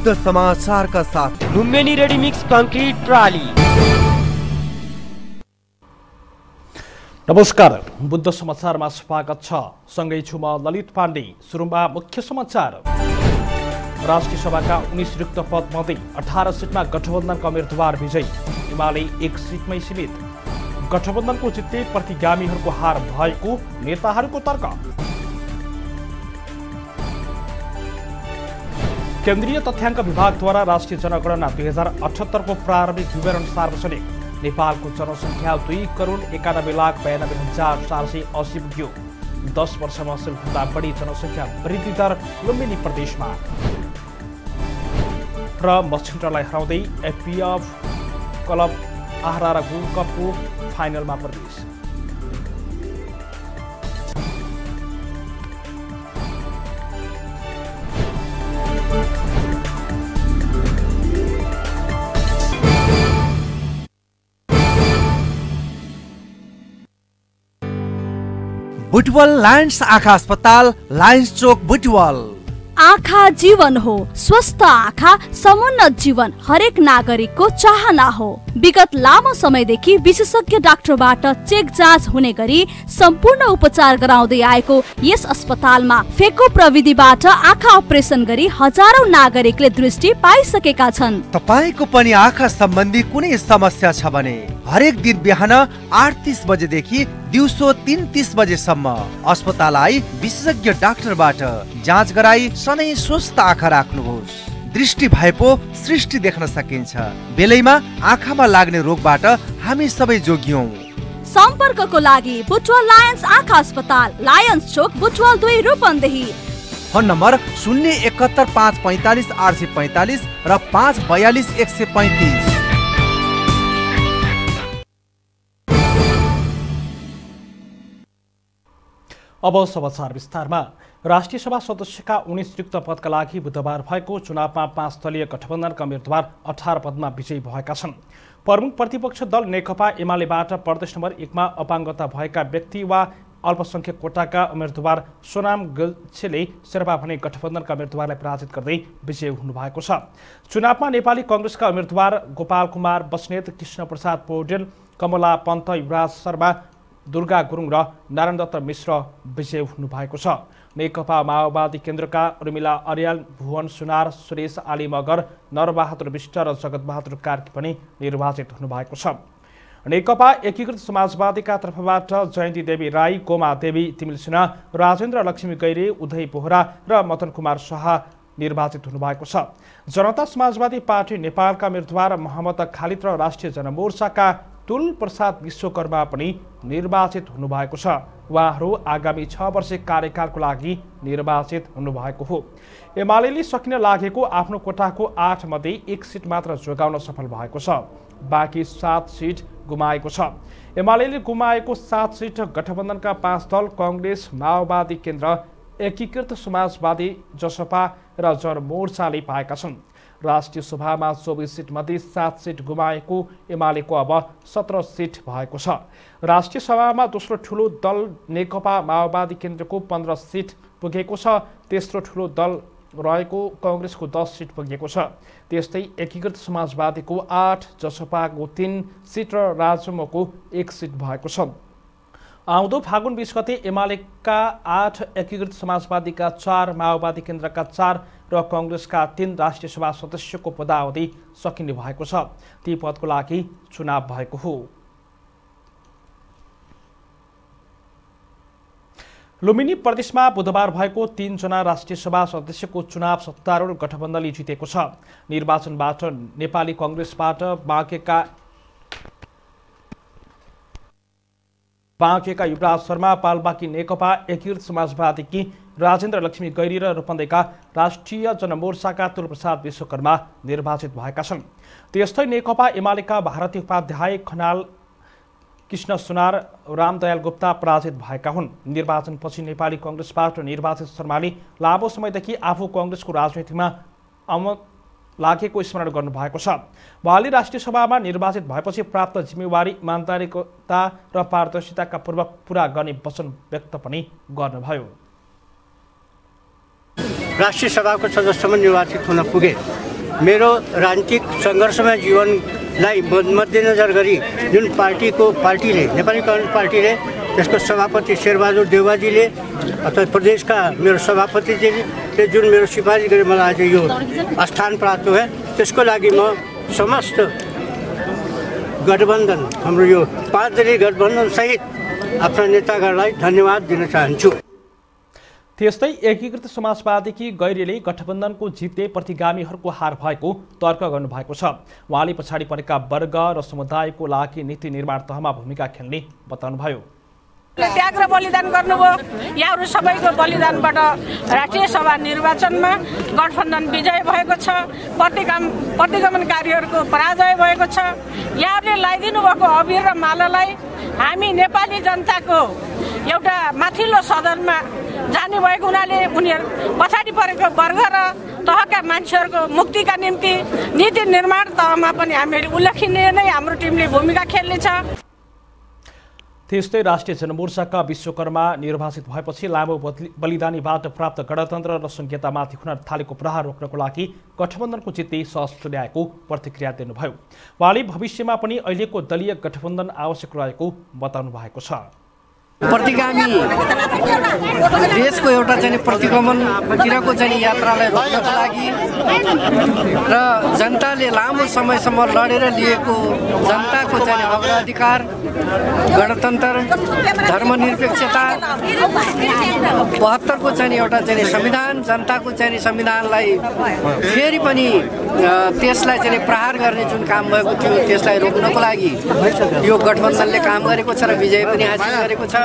शुद्ध समाचारका साथ लुम्बिनी रेडीमिक्स कंक्रिट प्राली। नमस्कार, बुद्ध समाचारमा स्वागत छ। सँगै छु म ललित पाण्डे। सुरुमा मुख्य समाचार। राष्ट्रिय सभाका 19 रिक्त पद मध्ये 18 सिटमा गठबन्धनका उम्मेद्वार विजयी, एमाले 1 सिटमै सीमित। गठबन्धनको जितले प्रतिगामीहरूको हार भएको नेताहरूको तर्क। केन्द्रीय तथ्याङ्क विभागद्वारा राष्ट्रिय जनगणना 2078 को प्रारम्भिक विवरण सार्वजनिक। नेपालको जनसङ्ख्या 2,91,92,480 पुग्यो। 10 वर्षमा सबैभन्दा बढी जनसङ्ख्या वृद्धि दर लुम्बिनी प्रदेशमा। र मछिन्द्रलाई हराउँदै एफपीएफ क्लब आहारा र गोल्ड कपको फाइनलमा प्रवेश। बुटवल लायन्स आँखा अस्पताल, लायन्स चोक, बुटवल। आँखा जीवन हो, स्वस्थ आँखा समुन्नत जीवन हरेक नागरिकको चाहना हो। विगत लामो समयदेखि विशेषज्ञ डाक्टरबाट चेक जाँच हुने गरी सम्पूर्ण उपचार गराउँदै आएको यस अस्पतालमा फेको प्रविधिबाट आँखा अपरेसन गरी हजारौं नागरिकले दृष्टि पाइसकेका छन्। तपाईको पनि आँखा सम्बन्धी कुनै समस्या छ भने हरेक दिन बिहान 8:30 बजेदेखि दिउँसो 3:30 बजेसम्म अस्पताल आई विशेषज्ञ डाक्टरबाट जाँच गराई सधैँ स्वस्थ आँखा राख्नुहोस्। दृष्टि भए पो सृष्टि देख्न सकिन्छ। बेलैमा आँखामा लाग्ने रोगबाट हामी सबै जोगियौं। सम्पर्कको लागि बुटवल लायन्स आँखा अस्पताल, लायन्स चोक, बुटवल 2, रूपन्देही। फोन नम्बर 071 545 845 र 542 135। अब समाचार विस्तारमा। राष्ट्रिय सभा सदस्यका 19 रिक्त पदका लागि बुधबार भएको चुनावमा 5 दलीय गठबन्धनका उम्मेद्वार 18 पदमा विजयी भएका छन्। प्रमुख प्रतिपक्ष दल नेकपा एमालेबाट प्रदेश नम्बर 1 मा अपाङ्गता भएका व्यक्ति वा अल्पसंख्यक कोटाका उम्मेद्वार सोनाम गल्छेले शेर्पा भने गठबन्धनका उम्मेद्वारलाई पराजित गर्दै विजयी हुनुभएको छ। चुनावमा नेपाली कांग्रेसका उम्मेद्वार गोपाल कुमार बस्नेत, कृष्ण प्रसाद पौडेल, कमला पन्त, युवराज शर्मा, दुर्गा गुरुङ र नारायण दत्त मिश्र विजयी हुनुभएको छ। नेकपा माओवादी केन्द्रका उर्मिला अर्याल, भुवन सुनार, सुरेश आली मगर, नरबहादुर विष्ट र जगतबहादुर कार्की पनि निर्वाचित हुनुभएको छ। नेकपा एकीकृत समाजवादीका तर्फबाट जयन्ती देवी राई, गोमा देवी तिमिल सिन्हा, राजेन्द्र लक्ष्मी गैरे, उदय बोहरा र मदन कुमार शाह निर्वाचित हुनुभएको छ। जनता समाजवादी पार्टी नेपालका उम्मेद्वार मोहम्मद खालिद र राष्ट्रिय जनमोर्चाका तुल प्रसाद विश्वकर्मा पनि निर्वाचित हुनुभएको छ। उहाँहरू आगामी 6 वर्ष कार्यकालको लागि निर्वाचित हुनुभएको हो। एमालेले सकिन लागेको आफ्नो कोटाको 8 मध्ये 1 सिट मात्र जोगाउन सफल भएको छ। बाँकी 7 सिट गुमाएको छ। एमालेले गुमाएको 7 सिट गठबन्धनका 5 दल कांग्रेस, माओवादी केन्द्र, एकीकृत समाजवादी, जसपा र जनमोर्चाले पाएका छन्। राष्ट्रिय सभामा 24 सिट मध्ये 7 सिट गुमाएको एमालेको अब 17 सिट भएको छ। राष्ट्रिय सभामा दोस्रो ठुलो दल नेकपा माओवादी केन्द्रको 15 सिट पुगेको छ। तेस्रो ठुलो दल रहेको कांग्रेसको 10 सिट पुगेको छ। त्यस्तै एकीकृत समाजवादीको 8, जसपाको 3 सिट र राजमको 1 सिट भएको छ। आउँदो फागुन 20 गते एमालेका 8, एकीकृत समाजवादीका 4, माओवादी केन्द्रका 4 र कांग्रेसका 3 राष्ट्रिय सभा सदस्यको पदावधि सकिने भएको छ। ती पदको लागि चुनाव भएको हो। लुम्बिनी प्रदेशमा बुधबार भएको 3 जना राष्ट्रिय सभा सदस्यको चुनाव सत्तारूढ गठबन्धनले जितेको छ। निर्वाचनबाट नेपाली कांग्रेसबाट बाँकेका युवराज शर्मा, पाल्पाकी नेकपा एकीकृत समाजवादीकी राजेन्द्र लक्ष्मी गैरी र रूपन्देहीका राष्ट्रिय जनमोर्चाका तुल प्रसाद विश्वकर्मा निर्वाचित भएका छन्। त्यस्तै नेकपा एमालेका भारती उपाध्याय, खनाल कृष्ण सुनार, रामदयाल गुप्ता पराजित भएका हुन्। निर्वाचनपछि नेपाली कांग्रेसबाट निर्वाचित शर्माले लामो समयदेखि आफू कांग्रेसको राजनीतिमा लागेको स्मरण गर्नुभएको छ। उहाँले राष्ट्रिय सभामा निर्वाचित भएपछि प्राप्त जिम्मेवारी, इमानदारीता र पारदर्शिताका पूर्वक पूरा गर्ने वचन व्यक्त पनि गर्नुभयो। राष्ट्रिय सभाको सदस्यमा निर्वाचित हुन पुगे मेरो राजनीतिक सङ्घर्षमा जीवनलाई मध्यनजर गरी जुन पार्टीले नेपाली कम्युनिस्ट पार्टीले त्यसको सभापति शेरबहादुर देउवाजीले अथवा प्रदेशका मेरो सभापतिजीले जुन मेरो सिफारिस गरे मलाई आज यो स्थान प्राप्त भयो त्यसको लागि म समस्त गठबन्धन हाम्रो यो 5 दलीय गठबन्धन सहित आफ्ना नेताहरूलाई धन्यवाद दिन चाहन्छु। त्यस्तै एकीकृत समाजवादीकी गैरीले गठबन्धनको जितले प्रतिगामीहरूको हार भएको तर्क गर्नुभएको छ। उहाँले पछाडि परेका वर्ग र समुदायको लागि नीति निर्माण तहमा भूमिका खेल्ने बताउनुभयो। त्याग र बलिदान गर्नुभयो। यहाँहरू सबैको बलिदानबाट राष्ट्रिय सभा निर्वाचनमा गठबन्धन विजय भएको छ। प्रतिगमनकारीहरूको पराजय भएको छ। यहाँहरूले लगाइदिनु भएको अबिर र मालालाई हामी नेपाली जनताको एउटा माथिल्लो सदनमा जाने भएको हुनाले उनीहरू पछाडि परेको वर्ग र तहका मान्छेहरूको मुक्तिका निम्ति नीति निर्माण तहमा पनि हामीले उल्लेखनीय नै हाम्रो टिमले भूमिका खेल्नेछ। त्यस्तै राष्ट्रिय जनमोर्चाका विश्वकर्मा निर्वाचित भएपछि लामो बलिदानीबाट प्राप्त गणतन्त्र र संहितामाथि हुन थालेको प्रहार रोक्नको लागि गठबन्धनको जितले सहज तुल्याएको प्रतिक्रिया दिनुभयो। उहाँले भविष्यमा पनि अहिलेको दलीय गठबन्धन आवश्यक रहेको बताउनु भएको छ। प्रतिगामी देशको एउटा चाहिँ प्रतिगमनतिरको चाहिँ यात्रालाई रोक्नको लागि र जनताले लामो समयसम्म लडेर लिएको जनताको चाहिँ अग्राधिकार, गणतन्त्र, धर्मनिरपेक्षता, 72 को चाहिँ एउटा चाहिँ संविधान, जनताको चाहिँ संविधानलाई फेरि पनि त्यसलाई चाहिँ प्रहार गर्ने जुन काम भएको थियो त्यसलाई रोक्नको लागि यो गठबन्धनले काम गरेको छ र विजय पनि हासिल गरेको छ।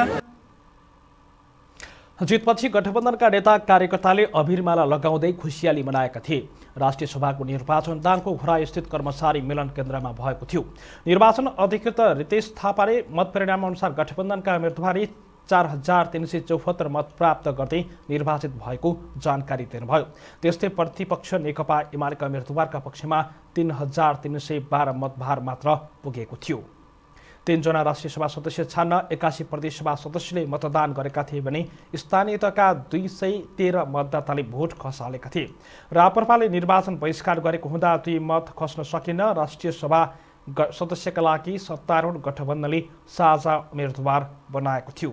जितपछि गठबन्धनका नेता कार्यकर्ताले अभिरमाला लगाउँदै खुसियाली मनाएका थिए। राष्ट्रिय सभाको निर्वाचन दाङको घोरास्थित कर्मचारी मिलन केन्द्रमा भएको थियो। निर्वाचन अधिकृत रितेश थापाले मतपरिणाम अनुसार गठबन्धनका उम्मेदवारले 4374 मत प्राप्त गर्दै निर्वाचित भएको जानकारी दिनुभयो। त्यस्तै प्रतिपक्ष नेकपा एमालेका उम्मेदवारका पक्षमा 3312 मतभार मात्र पुगेको थियो। 3 जना राष्ट्रिय सभा सदस्य छान्न 81 प्रदेश सभा सदस्यले मतदान गरेका थिए भने स्थानीय तहका 213 मतदाताले भोट खसालेका थिए। राप्रपाले निर्वाचन बहिष्कार गरेको हुँदा 2 मत खस्न सकेन। राष्ट्रिय सभा सदस्यका लागि सत्तारूढ गठबन्धनले साझा उम्मेदवार बनाएको थियो।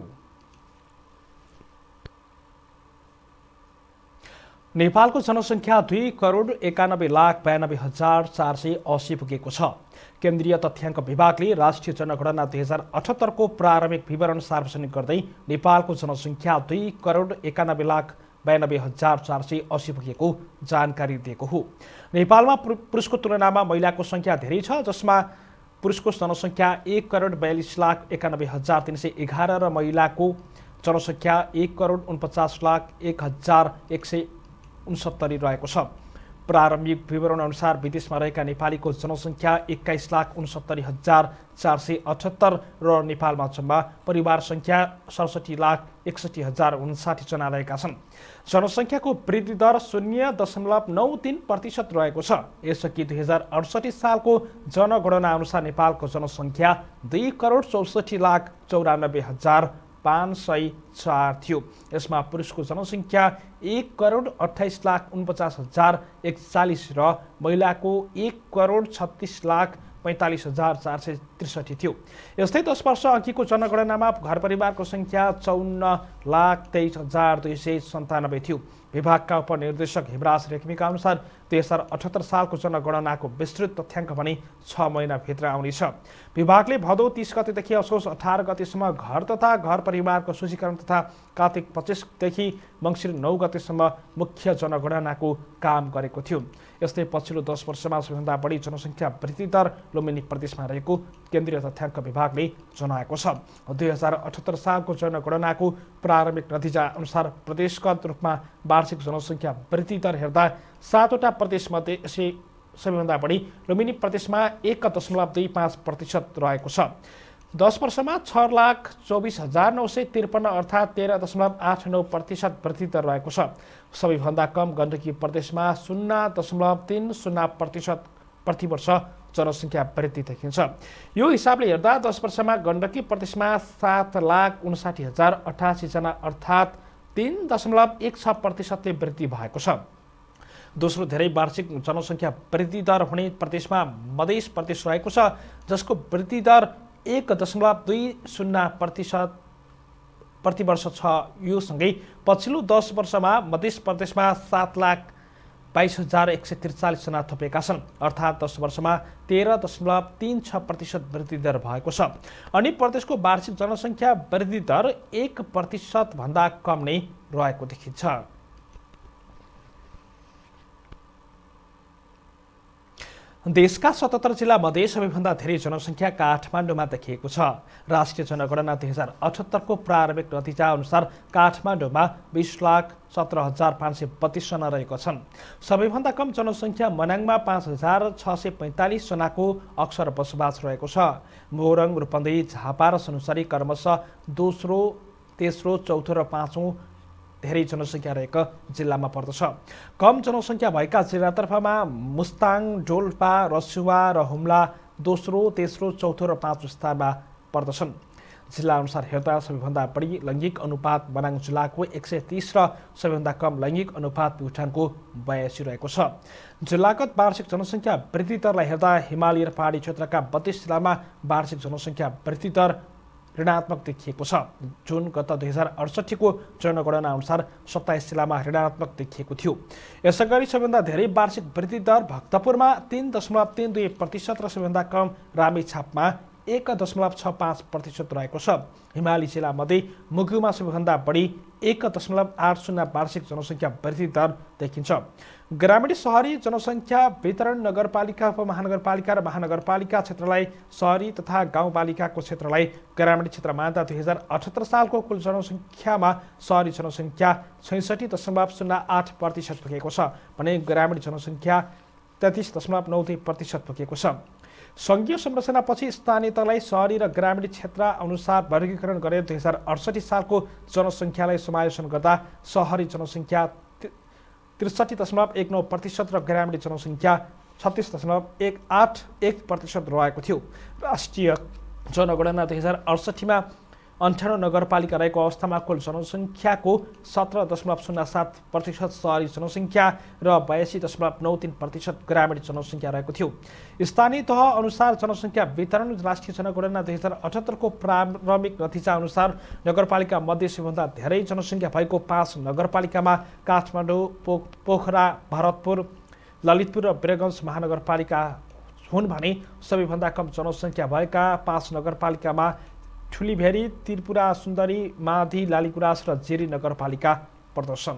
नेपालको जनसङ्ख्या 2,91,92,480 पुगेको छ। केन्द्रीय तथ्याङ्क विभागले राष्ट्रिय जनगणना 2078 को प्रारम्भिक विवरण सार्वजनिक गर्दै नेपालको जनसङ्ख्या 2,91,92,480 पुगेको जानकारी दिएको हो। नेपालमा पुरुषको तुलनामा महिलाको सङ्ख्या धेरै छ, जसमा पुरुषको जनसङ्ख्या 1,42,91,311 र महिलाको जनसङ्ख्या 1,49,01,169 रहेको छ। प्रारम्भिक विवरण अनुसार विदेशमा रहेका नेपालीको जनसङ्ख्या 21,69,478 र नेपालमा जम्मा परिवार सङ्ख्या 67,61,059 जना रहेका छन्। जनसङ्ख्याको वृद्धि दर 0.93% रहेको छ। यसअघि 2068 सालको जनगणना अनुसार नेपालको जनसङ्ख्या 2,64,94,504 थियो। यसमा पुरुषको जनसङ्ख्या 1,28,49,041 र महिलाको 1,36,45,463 थियो। यस्तै 10 वर्ष अघिको जनगणनामा घर परिवारको सङ्ख्या 54,23,297 थियो। विभागका उपनिर्देशक हिमराज रेग्मीका अनुसार 2078 सालको जनगणनाको विस्तृत तथ्याङ्क भने 6 महिनाभित्र आउनेछ। विभागले भदौ 30 गतेदेखि असोज 18 गतेसम्म घर तथा घर परिवारको सूचीकरण तथा कार्तिक 25 देखि मङ्सिर 9 गतेसम्म मुख्य जनगणनाको काम गरेको थियो। यस्तै पछिल्लो 10 वर्षमा सबैभन्दा बढी जनसङ्ख्या वृद्धि दर लुम्बिनी प्रदेशमा रहेको केन्द्रीय तथ्याङ्क विभागले जनाएको छ। 2078 सालको जनगणनाको प्रारम्भिक नतिजा अनुसार प्रदेशगत रूपमा वार्षिक जनसङ्ख्या वृद्धि दर हेर्दा 7वटा प्रदेशमध्ये सबैभन्दा बढी लुम्बिनी प्रदेशमा 1.25% रहेको छ। 10 वर्षमा 6,24,953 अर्थात् 13.89% वृद्धि दर रहेको छ। सबैभन्दा कम गण्डकी प्रदेशमा 0.30% प्रतिवर्ष जनसङ्ख्या वृद्धि देखिन्छ। यो हिसाबले हेर्दा 10 वर्षमा गण्डकी प्रदेशमा 7,59,088 जना अर्थात् 3.16% वृद्धि भएको छ। दोस्रो धेरै वार्षिक जनसङ्ख्या वृद्धि दर हुने प्रदेशमा मधेस प्रदेश रहेको छ, जसको वृद्धि दर 1.20% प्रतिवर्ष छ। यो सँगै पछिल्लो 10 वर्षमा मधेस प्रदेशमा 7,22,143 जना थपिएका छन्, अर्थात् 10 वर्षमा 13.36% वृद्धि दर भएको छ। अनि प्रदेशको वार्षिक जनसङ्ख्या वृद्धि दर 1% भन्दा कम नै रहेको देखिन्छ। देशका 77 जिल्ला मध्ये सबैभन्दा धेरै जनसङ्ख्या काठमाडौँमा देखिएको छ। राष्ट्रिय जनगणना 2078 को प्रारम्भिक नतिजा अनुसार काठमाडौँमा 20,17,532 जना रहेका छन्। सबैभन्दा कम जनसङ्ख्या मनाङमा 5,645 जनाको अक्सर बसोबास रहेको छ। मोरङ, रूपन्देही, झापा र सनुसरी क्रमशः दोस्रो, तेस्रो, चौथो र पाँचौं धेरै जनसङ्ख्या रहेका जिल्लामा पर्दछ। कम जनसङ्ख्या भएका जिल्लातर्फमा मुस्ताङ, डोल्पा, रसुवा र हुम्ला दोस्रो, तेस्रो, चौथो र पाँचौं स्थानमा पर्दछन्। जिल्ला अनुसार हेर्दा सबैभन्दा बढी लैङ्गिक अनुपात मनाङ जिल्लाको 130 र सबैभन्दा कम लैङ्गिक अनुपात प्युठानको 82 रहेको छ। जिल्लागत वार्षिक जनसङ्ख्या वृद्धि दरलाई हेर्दा हिमाली र पहाडी क्षेत्रका 32 जिल्लामा वार्षिक जनसङ्ख्या वृद्धि दर ऋणात्मक देखिएको छ, जुन गत 2068 को जनगणना अनुसार 27 जिल्लामा ऋणात्मक देखिएको थियो। यसैगरी सबैभन्दा धेरै वार्षिक वृद्धि दर भक्तपुरमा 3.32% र सबैभन्दा कम रामेछापमा 1.65% रहेको छ। हिमाली जिल्लामध्ये मुगुमा सबैभन्दा बढी 1.80 वार्षिक जनसङ्ख्या वृद्धि दर देखिन्छ। ग्रामीण शहरी जनसङ्ख्या वितरण नगरपालिका, उपमहानगरपालिका र महानगरपालिका क्षेत्रलाई शहरी तथा गाउँपालिकाको क्षेत्रलाई ग्रामीण क्षेत्र मान्दा 2078 सालको कुल जनसङ्ख्यामा शहरी जनसङ्ख्या 66.08% पुगेको छ भने ग्रामीण जनसङ्ख्या 33.93% पुगेको छ। सङ्घीय संरचनापछि स्थानीय तहलाई शहरी र ग्रामीण क्षेत्र अनुसार वर्गीकरण गरेर 2068 सालको जनसङ्ख्यालाई समायोजन गर्दा शहरी जनसङ्ख्या 63.19% र ग्रामीण जनसङ्ख्या 36.181% रहेको थियो। राष्ट्रिय जनगणना 2068 मा 98 नगरपालिका रहेको अवस्थामा कुल जनसङ्ख्याको 17.07% शहरी जनसङ्ख्या र 82.93% ग्रामीण जनसङ्ख्या रहेको थियो। स्थानीय तह अनुसार जनसङ्ख्या वितरण राष्ट्रिय जनगणना 2078 को प्रारम्भिक नतिजा अनुसार नगरपालिका मध्ये सबैभन्दा धेरै जनसङ्ख्या भएको 5 नगरपालिकामा काठमाडौँ, पोखरा, भरतपुर, ललितपुर र वीरगञ्ज महानगरपालिका हुन् भने सबैभन्दा कम जनसङ्ख्या भएका 5 नगरपालिकामा ठुलीभेरी, त्रिपुरा सुन्दरी, माधी, लालीगुराँस र जेरी नगरपालिका पर्दछन्।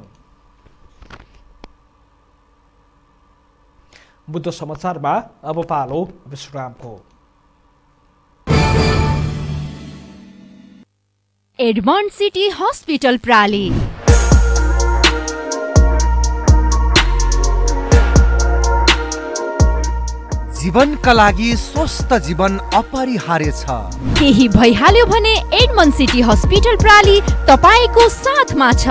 बुद्ध समाचारमा अब पालो विश्रामको। एडमन्ड सिटी हस्पिटल प्राली जीवनका लागि स्वस्थ जीवन अपरिहार्य छ। केही भइहाल्यो भने एडमन्ड सिटी हस्पिटल प्राली तपाईको साथमा छ।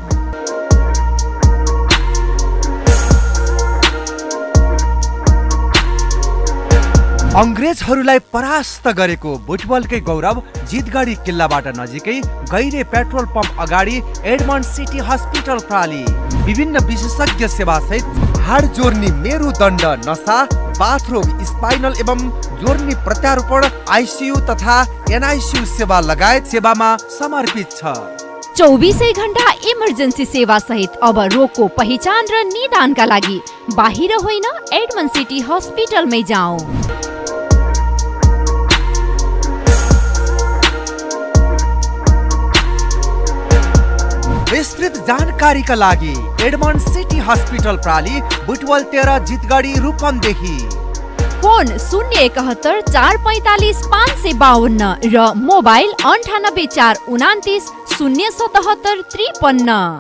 अंग्रेजहरूलाई परास्त गरेको बुटबलकै गौरव जितगढी किल्लाबाट नजिकै गैरे पेट्रोल पम्प अगाडि एडमन्ड सिटी हस्पिटल प्राली विभिन्न विशेषज्ञ सेवा सहित हाड जोर्नी, मेरुदण्ड, नसा, बाथरोग, स्पाइनल एवं जोर्नी प्रत्यारोपण, आइसियु तथा एनआइसियु सेवा लगायत सेवामा समर्पित छ। 24 घण्टा इमर्जेन्सी सेवा सहित अब रोगको पहिचान र निदानका लागि बाहिर होइन एडमन्ड सिटी हस्पिटलमै जाऊ। विस्तृत जानकारीका लागि एडमन्ड सिटी हस्पिटल प्राली, बुटवल 13, जितगढी, रूपन्देही। फोन 071 445 552 र मोबाइल 98 429 077 53।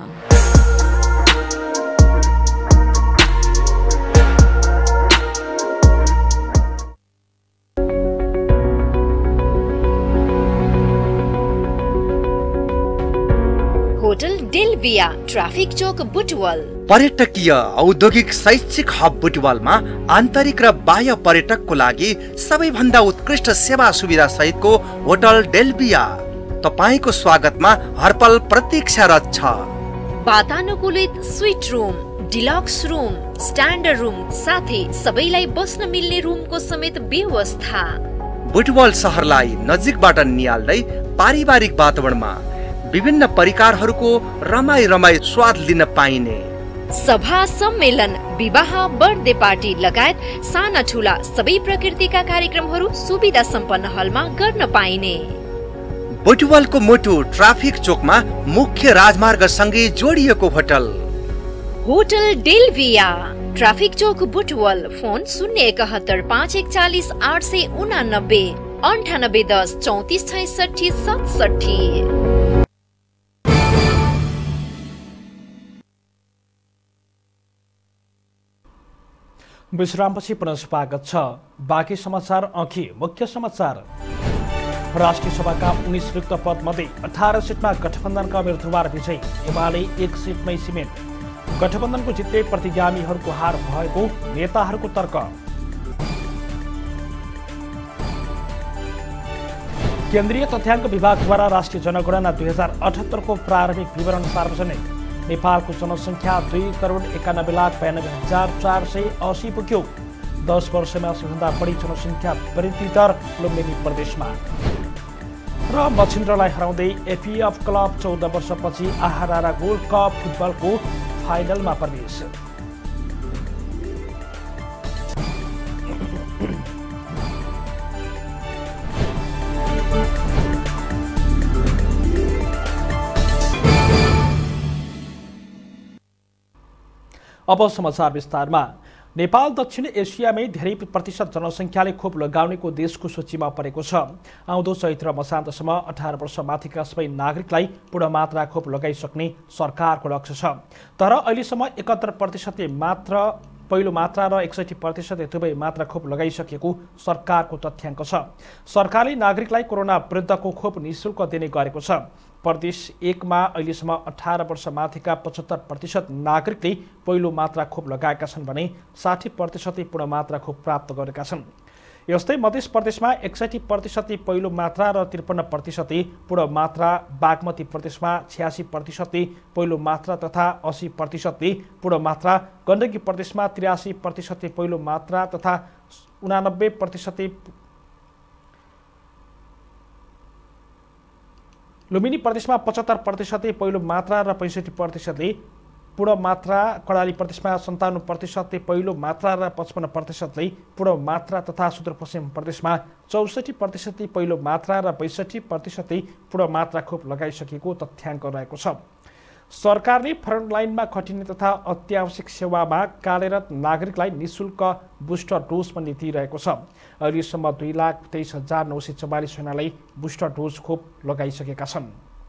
होटल डेल्बिया, ट्राफिक चौक, बुटवल। पर्यटकीय औद्योगिक शैक्षिक हब बुटवलमा आन्तरिक र बाह्य पर्यटकको लागि सबैभन्दा उत्कृष्ट सेवा सुविधा सहितको होटल डेल्बिया तपाईको स्वागतमा हरपल प्रतीक्षारत छ। वातानुकूलित suite room, deluxe room, standard room साथै सबैलाई बस्न मिल्ने रूमको समेत व्यवस्था। बुटवल शहरलाई नजिकबाट निहाल्दै पारिवारिक वातावरणमा विभिन्न परिकारहरूको रमाई स्वाद लिन पाइने। सभा, सम्मेलन, विवाह, बर्थडे पार्टी लगायत साना ठुला सबै प्रकृतिका कार्यक्रमहरू सुविधा सम्पन्न हलमा गर्न पाइने। बुटवलको मोटु ट्राफिक चोकमा मुख्य राजमार्गसँगै जोडिएको होटल डेल्भिया, ट्राफिक चोक बुटवल। फोन 071 541 889 9810 34 66 67। विश्रामपछि पुनः स्वागत छ। बाँकी समाचार अघि मुख्य समाचार। राष्ट्रिय सभाका 19 रिक्त पदमध्ये 18 सिटमा गठबन्धनका उम्मेदवार विजय, एमाले 1 सिटमै सिमेन्ट। गठबन्धनको जित्दै प्रतिगामीहरूको हार भएको नेताहरूको तर्क। केन्द्रीय तथ्याङ्क विभागद्वारा राष्ट्रिय जनगणना 2078 को प्रारम्भिक विवरण सार्वजनिक। नेपालको जनसङ्ख्या 2,91,92,480 पुग्यो। 10 वर्षमा सबैभन्दा बढी जनसङ्ख्या वृद्धि दर लुम्बिनी प्रदेशमा। र मछिन्द्रलाई हराउँदै एपिएफ क्लब 14 वर्षपछि आहारा गोल्ड कप फुटबलको फाइनलमा प्रवेश। अब समाचार विस्तारमा। नेपाल दक्षिण एसियामै धेरै प्रतिशत जनसङ्ख्याले खोप लगाउनेको देशको सूचीमा परेको छ। आउँदो चैत्र मसान्तसम्म 18 वर्ष माथिका सबै नागरिकलाई पूर्ण मात्रा खोप लगाइसक्ने सरकारको लक्ष्य छ। तर अहिलेसम्म 71% मात्र पहिलो मात्रा र 61% दुवै मात्रा खोप लगाइसकेको सरकारको तथ्याङ्क छ। सरकारले नागरिकलाई कोरोना विरुद्धको खोप निःशुल्क दिने गरेको छ। प्रदेश 1 मा अहिलेसम्म 18 वर्ष माथिका 75% नागरिकले पहिलो मात्रा खोप लगाएका छन् भने 60% पूर्ण मात्रा खोप प्राप्त गरेका छन्। यस्तै मध्य प्रदेशमा 61% पहिलो मात्रा र 53% पूर्ण मात्रा, बागमती प्रदेशमा 86% पहिलो मात्रा तथा 80% पूर्ण मात्रा, गण्डकी प्रदेशमा 83% पहिलो मात्रा तथा 89%, लुम्बिनी प्रदेशमा 75% पहिलो मात्रा र 65% पूर्ण मात्रा, कर्णाली प्रदेशमा 57% पहिलो मात्रा र 55% पूर्ण मात्रा तथा सुदूरपश्चिम प्रदेशमा 64% पहिलो मात्रा र 62% पूर्ण मात्रा खोप लगाइसकेको तथ्याङ्क रहेको छ। सरकारले फ्रन्टलाइनमा खटिने तथा अत्यावश्यक सेवामा कार्यरत नागरिकलाई निःशुल्क बुस्टर डोज पनि दिइरहेको छ। अहिलेसम्म 2,23,944 जनालाई बुस्टर डोज खोप लगाइसकेका छन्।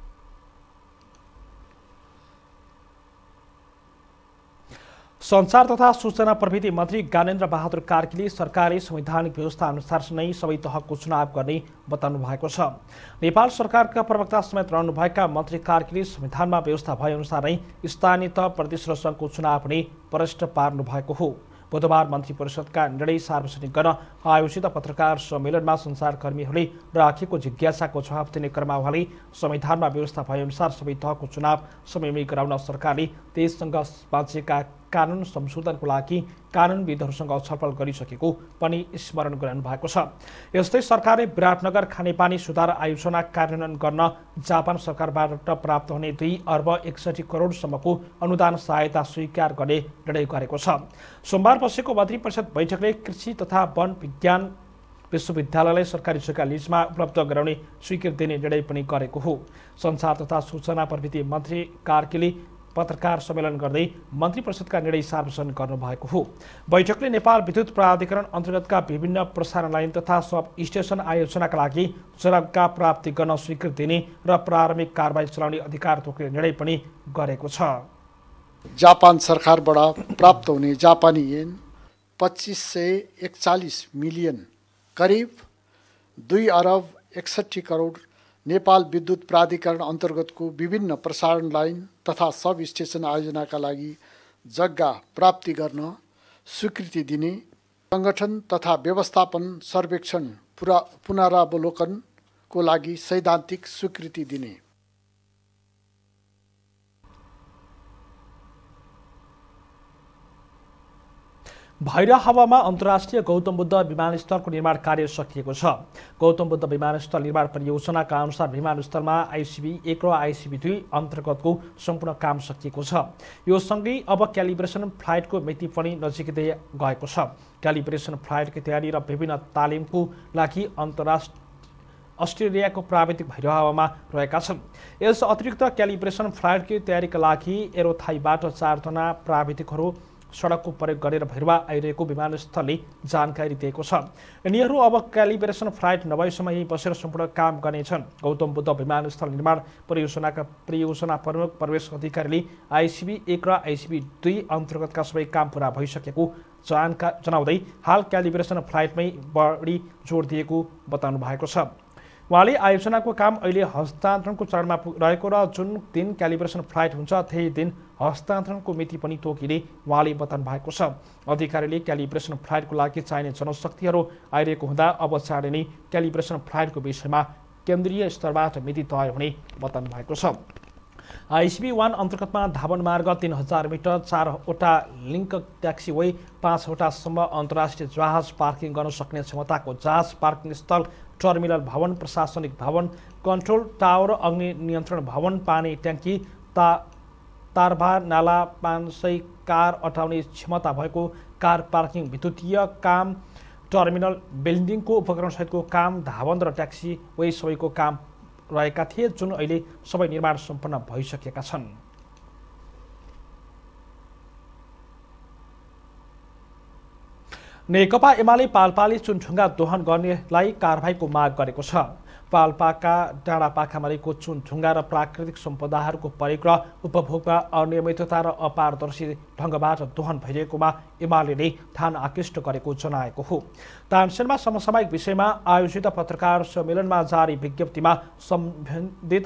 सञ्चार तथा सूचना प्रविधि मन्त्री ज्ञानेन्द्र बहादुर कार्कीले सरकारले संवैधानिक व्यवस्था अनुसार नै सबै तहको चुनाव गर्ने बताउनु भएको छ। नेपाल सरकारका प्रवक्ता समेत रहनुभएका मन्त्री कार्कीले संविधानमा व्यवस्था भए अनुसार नै स्थानीय तह, प्रदेश र सङ्घको चुनाव हुने प्रष्ट पार्नु भएको हो। बुधबार मन्त्री परिषदका निर्णय सार्वजनिक गर्न आयोजित पत्रकार सम्मेलनमा सञ्चारकर्मीहरूले राखेको जिज्ञासाको जवाफ दिने क्रममा उहाँले संविधानमा व्यवस्था भए अनुसार सबै तहको चुनाव समयमै गराउन सरकारले देशसँग बाँचेका कानुन संशोधनको लागि कानुनविदहरूसँग छलफल गरिसकेको पनि स्मरण गराउनु भएको छ। यस्तै सरकारले विराटनगर खानेपानी सुधार आयोजना कार्यान्वयन गर्न जापान सरकारबाट प्राप्त हुने 2 अर्ब 61 करोडसम्मको अनुदान सहायता स्वीकार गर्ने निर्णय गरेको छ। सोमबार बसेको मन्त्री परिषद बैठकले कृषि तथा वन विज्ञान विश्वविद्यालयलाई सरकारी जग्गा लिजमा उपलब्ध गराउने स्वीकृति दिने निर्णय पनि गरेको हो। सञ्चार तथा सूचना प्रविधि मन्त्री कार्कीले पत्रकार सम्मेलन गर्दै मन्त्री परिषदका निर्णय सार्वजनिक गर्नुभएको हो। बैठकले नेपाल विद्युत प्राधिकरण अन्तर्गतका विभिन्न प्रसारण लाइन तथा सब स्टेसन आयोजनाका लागि जग्गा प्राप्ति गर्न स्वीकृति दिने र प्रारम्भिक कारबाही चलाउने अधिकार तोक्ने निर्णय पनि गरेको छ। जापान सरकारबाट प्राप्त हुने जापानी येन 2541 मिलियन करिब 2 अर्ब 61 करोड नेपाल विद्युत प्राधिकरण अन्तर्गतको विभिन्न प्रसारण लाइन तथा सब स्टेसन आयोजनाका लागि जग्गा प्राप्ति गर्न स्वीकृति दिने, सङ्गठन तथा व्यवस्थापन सर्वेक्षण पुनरावलोकनको लागि सैद्धान्तिक स्वीकृति दिने। भैरव हावामा अन्तर्राष्ट्रिय गौतम बुद्ध विमानस्थलको निर्माण कार्य सकिएको छ। गौतम बुद्ध विमानस्थल निर्माण परियोजनाका अनुसार विमानस्थलमा आइसिबी 1 र आइसिबी 2 अन्तर्गतको सम्पूर्ण काम सकिएको छ। यो सँगै अब क्यालिब्रेसन फ्लाइटको मिति पनि नजिकै गएको छ। क्यालिब्रेसन फ्लाइटको तयारी र विभिन्न तालिमको लागि अस्ट्रेलियाको प्राविधिक भैरव हावामा रहेका छन्। यस अतिरिक्त क्यालिब्रेसन फ्लाइटको तयारीका लागि एरोथाईबाट 4 जना प्राविधिकहरू सडकको प्रयोग गरेर भैरवा आइरहेको विमानस्थलले जानकारी दिएको छ। यिनीहरू अब क्यालिब्रेसन फ्लाइट नभएसम्म यहीँ बसेर सम्पूर्ण काम गर्नेछन्। गौतम बुद्ध विमानस्थल निर्माण परियोजनाका परियोजना प्रमुख प्रवेश अधिकारीले आइसिबी 1 र आइसिबी 2 अन्तर्गतका सबै काम पुरा भइसकेको जनाउँदै हाल क्यालिब्रेसन फ्लाइटमै बढी जोड दिएको बताउनु भएको छ। उहाँले आयोजनाको काम अहिले हस्तान्तरणको चरणमा रहेको र जुन दिन क्यालिब्रेसन फ्लाइट हुन्छ त्यही दिन हस्तान्तरणको मिति पनि तोकिने उहाँले बताउनु भएको छ। अधिकारीले क्यालिब्रेसन फ्लाइटको लागि चाहिने जनशक्तिहरू आइरहेको हुँदा अब चाँडै नै क्यालिब्रेसन फ्लाइटको विषयमा केन्द्रीय स्तरबाट मिति तय हुने बताउनु भएको छ। आइसिबी 1 अन्तर्गतमा धावन मार्ग 3000 मिटर, 4वटा लिङ्क ट्याक्सीवे, 5वटासम्म अन्तर्राष्ट्रिय जहाज पार्किङ गर्न सक्ने क्षमताको जहाज पार्किङ स्थल, टर्मिनल भवन, प्रशासनिक भवन, कन्ट्रोल टावर, अग्नि नियन्त्रण भवन, पानी ट्याङ्की, तारभार नाला, 500 कार अटाउने क्षमता भएको कार पार्किङ, विद्युतीय काम, टर्मिनल बिल्डिङको उपकरणसहितको काम, धावन र ट्याक्सी वे सबैको काम रहेका थिए, जुन अहिले सबै निर्माण सम्पन्न भइसकेका छन्। नेकपा एमाले पाल्पाले चुनढुङ्गा दोहन गर्नेलाई कारबाहीको माग गरेको छ। पाल्पाका डाँडापाखामा रहेको चुनढुङ्गा र प्राकृतिक सम्पदाहरूको प्रयोग र उपभोगमा अनियमितता र अपारदर्शी ढङ्गबाट दोहन भइरहेकोमा एमाले ध्यान आकृष्ट गरेको जनाएको हो। तानसेनमा समसामयिक विषयमा आयोजित पत्रकार सम्मेलनमा जारी विज्ञप्तिमा सम्बन्धित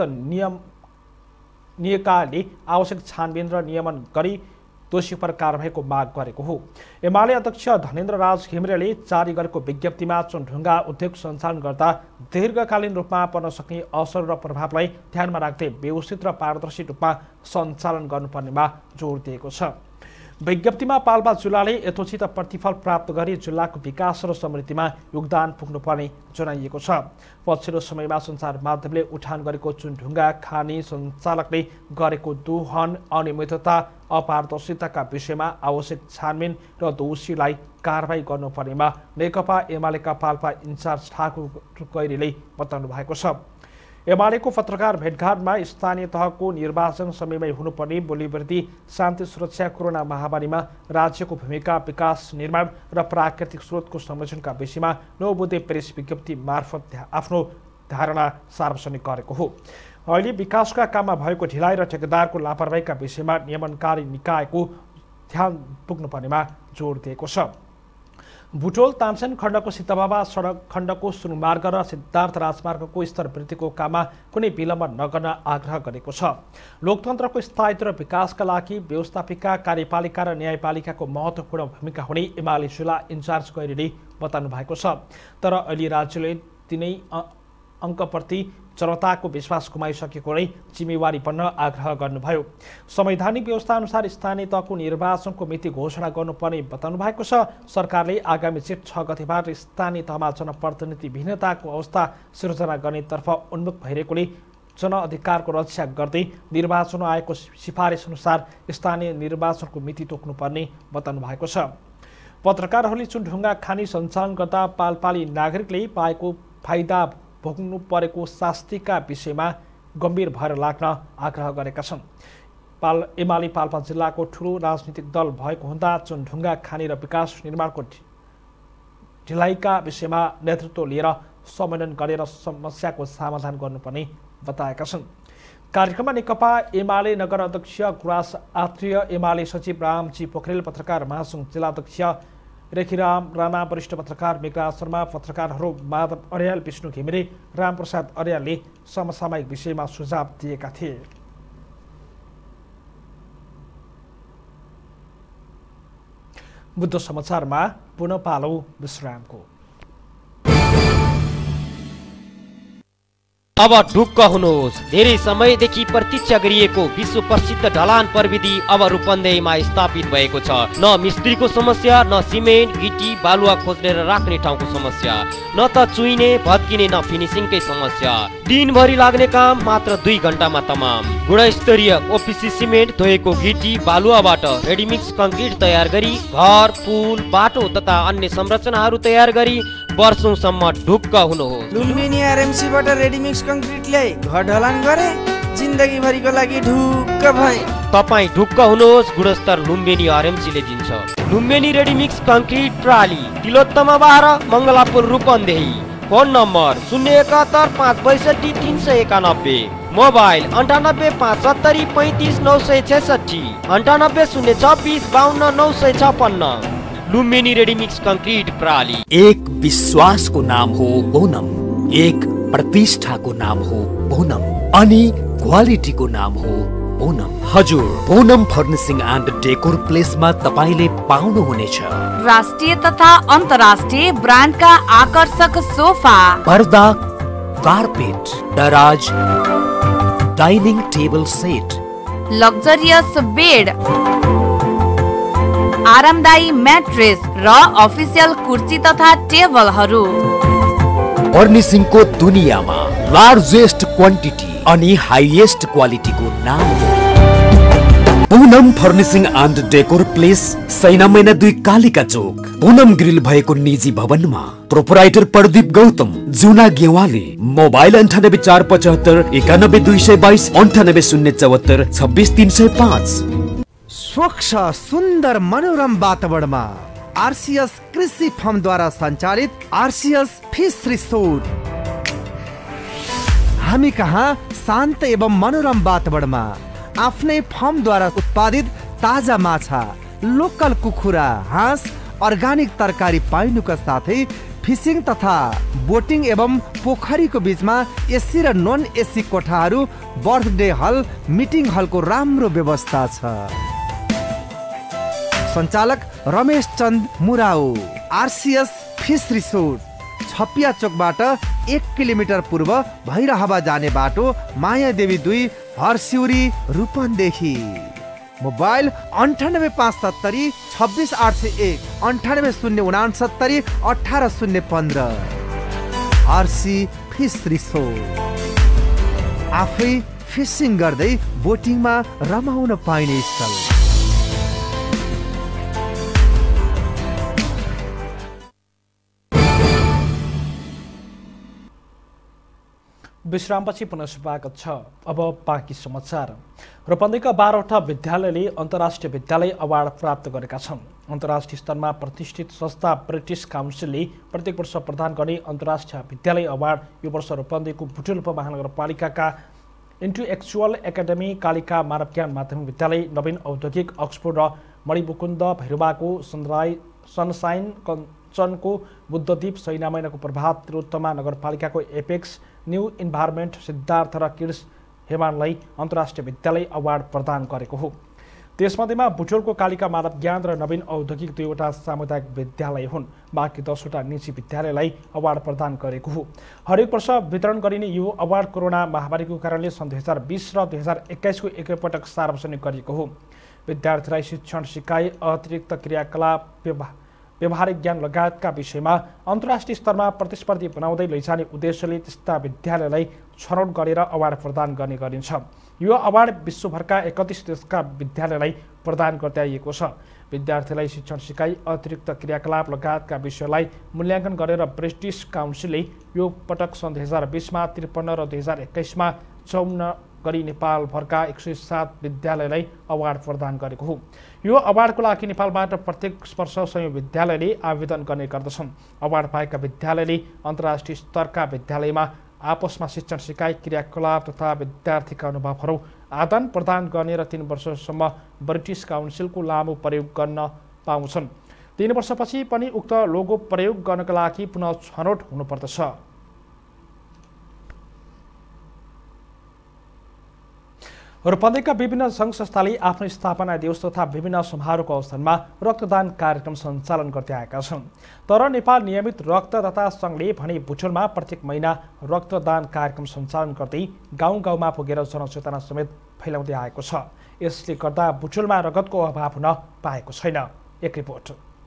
निकायले आवश्यक छानबिन र नियमन गरी दोषी पर कारबाहीको माग गरेको हो। एमाले अध्यक्ष धनेन्द्र राज घिमिरेले जारी गरेको विज्ञप्तिमा चुनढुङ्गा उद्योग सञ्चालन गर्दा दीर्घकालीन रूपमा पर्न सक्ने असर र प्रभावलाई ध्यानमा राख्दै व्यवस्थित र पारदर्शी रूपमा सञ्चालन गर्नुपर्नेमा जोड दिएको छ। विज्ञप्तिमा पाल्पा जिल्लाले यथोचित प्रतिफल प्राप्त गरी जिल्लाको विकास र समृद्धिमा योगदान पुग्नुपर्ने जनाइएको छ। पछिल्लो समयमा सञ्चार माध्यमले उठान गरेको चुनढुङ्गा खानी सञ्चालकले गरेको दोहन, अनियमितता, अपारदर्शिताका विषयमा आवश्यक छानबिन र दोषीलाई कारबाही गर्नुपर्नेमा नेकपा एमालेका पाल्पा इन्चार्ज ठाकुर गैरीले बताउनु भएको छ। एमालेको पत्रकार भेटघाटमा स्थानीय तहको निर्वाचन समयमै हुनुपर्ने मूल्यवृद्धि, शान्ति सुरक्षा, कोरोना महामारीमा राज्यको भूमिका, विकास निर्माण र प्राकृतिक स्रोतको संरक्षणका विषयमा 9 बुँदे प्रेस विज्ञप्ति मार्फत आफ्नो धारणा सार्वजनिक गरेको हो। अहिले विकासका काममा भएको ढिलाइ र ठेकेदारको लापरवाहीका विषयमा नियमनकारी निकायको ध्यान पुग्नुपर्नेमा जोड दिएको छ। बुटोल तानसेन खण्डको सिद्धबाबा सडक खण्डको सुनमार्ग र सिद्धार्थ राजमार्गको स्तर वृद्धिको काममा कुनै विलम्ब नगर्न आग्रह गरेको छ। लोकतन्त्रको स्थायित्व र विकासका लागि व्यवस्थापिका, कार्यपालिका र न्यायपालिकाको महत्त्वपूर्ण भूमिका हुने एमाले जिल्ला इन्चार्ज गैरीले बताउनु भएको छ। तर अहिले राज्यले तिनै अङ्कप्रति जनताको विश्वास गुमाइसकेको नै जिम्मेवारी बन्न आग्रह गर्नुभयो। संवैधानिक व्यवस्था अनुसार स्थानीय तहको निर्वाचनको मिति घोषणा गर्नुपर्ने बताउनु भएको छ। सरकारले आगामी जेठ 6 गतेबाट स्थानीय तहमा जनप्रतिनिधि भिन्नताको अवस्था सिर्जना गर्नेतर्फ उन्मुख भइरहेकोले जनअधिकारको रक्षा गर्दै निर्वाचन आयोगको सिफारिस अनुसार स्थानीय निर्वाचनको मिति तोक्नुपर्ने बताउनु भएको छ। पत्रकारहरूले चुनढुङ्गा खानी सञ्चालन गर्दा पाल्पाली नागरिकले पाएको फाइदा भोग्नु परेको शास्तिका विषयमा गम्भीर भएर लाग्न आग्रह गरेका छन्। एमाले पाल्पा जिल्लाको ठुलो राजनीतिक दल भएको हुँदा चुनढुङ्गा खानी र विकास निर्माणको ढिलाइका विषयमा नेतृत्व लिएर सम्मेलन गरेर समस्याको समाधान गर्नुपर्ने बताएका छन्। कार्यक्रममा नेकपा एमाले नगर अध्यक्ष गुरास आत्रेय, एमाले सचिव रामजी पोखरेल, पत्रकार महासङ्घ जिल्ला अध्यक्ष रेखीराम राणा, वरिष्ठ पत्रकार मेघराज शर्मा, पत्रकारहरू माधव अर्याल, विष्णु घिमिरे, रामप्रसाद अर्यालले समसामयिक विषयमा सुझाव दिएका थिए। बुद्ध समाचारमा पुनः पालो विश्रामको। अब ढुक्क हुनुहोस्। धेरै समयदेखि प्रतीक्षा गरिएको विश्व प्रसिद्ध ढलान प्रविधि अब रूपन्देहीमा स्थापित भएको छ। न मिस्त्रीको समस्या, न सिमेन्ट गिटी बालुवा खोज्ने र राख्ने ठाउँको समस्या, न त चुइने भत्किने न फिनिसिङकै समस्या। दिनभरि लाग्ने काम मात्र 2 घण्टामा तमाम। गुणस्तरीय ओपिसी सिमेन्ट धोएको गिटी बालुवाबाट रेडिमिक्स कङ्क्रिट तयार गरी घर, पुल, बाटो तथा अन्य संरचनाहरू तयार गरी वर्षौंसम्म ढुक्क हुनुहोस्। लुम्बिनी आरएमसीबाट रेडिमिक्स कङ्क्रिट ल्याई घर ढलान गरे, जिन्दगी भरिको लागि ढुक्क भए। तपाईँ ढुक्क हुनुहोस्, गुणस्तर लुम्बिनी आरएमसीले दिन्छ। लुम्बिनी रेडिमिक्स कङ्क्रिट प्राली, Tilottama 12, Mangalapur, Rupandehi. Phone number 071 562 391, mobile 98 570 35 966, 98 026 52 956। Lumbini readymix concrete प्राली। एक विश्वासको नाम हो बोनम, एक प्रतिष्ठाको नाम हो बोनम, अनि क्वालिटीको नाम हो बोनम। हजुर, बोनम फर्निसिङ एन्ड डेकोर प्लेसमा तपाईले पाउनुहुनेछ राष्ट्रिय तथा अन्तर्राष्ट्रिय ब्रान्डका आकर्षक सोफा, पर्दा, कार्पेट, दराज, dining table set, luxurious bed, आरामदायी म्याट्रेस र अफिसियल कुर्सी तथा टेबलहरू। फर्निसिङको दुनियाँमा लार्जेस्ट क्वान्टिटी अनि हाइएस्ट क्वालिटीको नाम हो Poonam furnishing and decor place, Saina Maina 2 Kalika Chowk, Poonam grill भएको निजी भवनमा। प्रोपराइटर प्रदीप गौतम, जुना गेवाली। मोबाइल 98 475 91 222 98 074 26 305। स्वच्छ सुन्दर मनोरम वातावरणमा आरसीएस कृषि फर्मद्वारा सञ्चालित आरसीएस फिस रिसोर्ट। हामी कहाँ शान्त एवं मनोरम वातावरणमा आफ्नै फर्मद्वारा उत्पादित ताजा माछा, लोकल कुखुरा, हाँस, अर्गानिक तरकारी पाइनुका साथै फिसिङ तथा बोटिङ एवं पोखरीको बीचमा एसी र नन एसी कोठाहरू, बर्थडे हल, मिटिङ हलको राम्रो व्यवस्था छ। सञ्चालक Ramesh Chand Murau. RCS fish resort, Chhapiya चोकबाट 1 किलोमिटर पूर्व भैरहवा जाने बाटो, Mayadevi 2, Harsiuri, Rupandehi. Mobile 98 570 26 801, 98 069 18 015। RC fish resort, आफै फिसिङ गर्दै बोटिङमा रमाउन पाइने स्थल। विश्रामपछि पुनः स्वागत छ। अब बाँकी समाचार। रूपन्देहीका 12वटा विद्यालयले अन्तर्राष्ट्रिय विद्यालय अवार्ड प्राप्त गरेका छन्। अन्तर्राष्ट्रिय स्तरमा प्रतिष्ठित संस्था ब्रिटिस काउन्सिलले प्रत्येक वर्ष प्रदान गर्ने अन्तर्राष्ट्रिय विद्यालय अवार्ड यो वर्ष रूपन्देहीको भुटेल उपमहानगरपालिकाका इन्टेलेक्चुअल एकाडेमी, कालिका मानव ज्ञान माध्यमिक विद्यालय, नवीन औद्योगिक, अक्सफोर्ड र मणिमुकुन्द भैरवाको सनसाइन कञ्चनको बुद्धद्वीप, सैनामैनाको प्रभात, तिलोत्तमा नगरपालिकाको एपेक्स, न्यू इन्भाइरोमेन्ट, सिद्धार्थ र किड्स हेमानलाई अन्तर्राष्ट्रिय विद्यालय अवार्ड प्रदान गरेको हो। त्यसमध्येमा भुटेलको कालिका मानव ज्ञान र नवीन औद्योगिक 2वटा सामुदायिक विद्यालय हुन्। बाँकी 10वटा निजी विद्यालयलाई अवार्ड प्रदान गरेको हो। हरेक वर्ष वितरण गरिने यो अवार्ड कोरोना महामारीको कारणले सन् 2020 र 2021 को एकैपटक सार्वजनिक गरिएको हो। विद्यार्थीलाई शिक्षण, सिकाइ, अतिरिक्त क्रियाकलाप, व्यवहारिक ज्ञान लगायतका विषयमा अन्तर्राष्ट्रिय स्तरमा प्रतिस्पर्धी बनाउँदै लैजाने उद्देश्यले त्यस्ता विद्यालयलाई छनौट गरेर अवार्ड प्रदान गर्ने गरिन्छ। यो अवार्ड विश्वभरका 31 देशका विद्यालयलाई प्रदान गर्दै आइएको छ। विद्यार्थीलाई शिक्षण, सिकाइ, अतिरिक्त क्रियाकलाप लगायतका विषयलाई मूल्याङ्कन गरेर ब्रिटिस काउन्सिलले यो पटक सन् 2020 मा 53 र 2021 मा 54 गरी नेपालभरका 107 विद्यालयलाई अवार्ड प्रदान गरेको हो। यो अवार्डको लागि नेपालबाट प्रत्येक वर्ष 100 विद्यालयले आवेदन गर्ने गर्दछन्। अवार्ड पाएका विद्यालयले अन्तर्राष्ट्रिय स्तरका विद्यालयमा आपसमा शिक्षण, सिकाइ, क्रियाकलाप तथा विद्यार्थीका अनुभवहरू आदान प्रदान गर्ने र 3 वर्षसम्म ब्रिटिस काउन्सिलको लामो प्रयोग गर्न पाउँछन्। 3 वर्षपछि पनि उक्त लोगो प्रयोग गर्नका लागि पुनः छनौट हुनुपर्दछ। रूपन्देहीका विभिन्न सङ्घ संस्थाले आफ्नो स्थापना दिवस तथा विभिन्न समारोहको अवसरमा रक्तदान कार्यक्रम सञ्चालन गर्दै आएका छन्। तर नेपाल नियमित रक्तदाता सङ्घले भने बुटोलमा प्रत्येक महिना रक्तदान कार्यक्रम सञ्चालन गर्दै गाउँ गाउँमा पुगेर जनचेतना समेत फैलाउँदै आएको छ। यसले गर्दा बुटोलमा रगतको अभाव हुन पाएको छैन। एक रिपोर्ट।